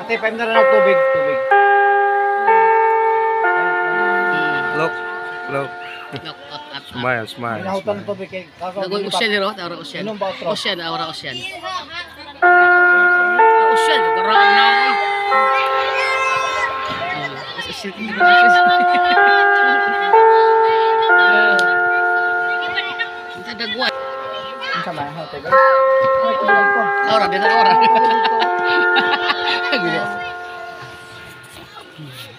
Ate, 5 na lang tubig. Look. Look, Smile, smile. Hinahutan ng tubig kay kakaw. Nagoy usyan niro, aura usyan. Inom ba otro? Usyan, aura usyan. Usyan, garaan na ako. Usyan. Ang dagwan. Ang sama, ha, tayo. Aura, dito aura.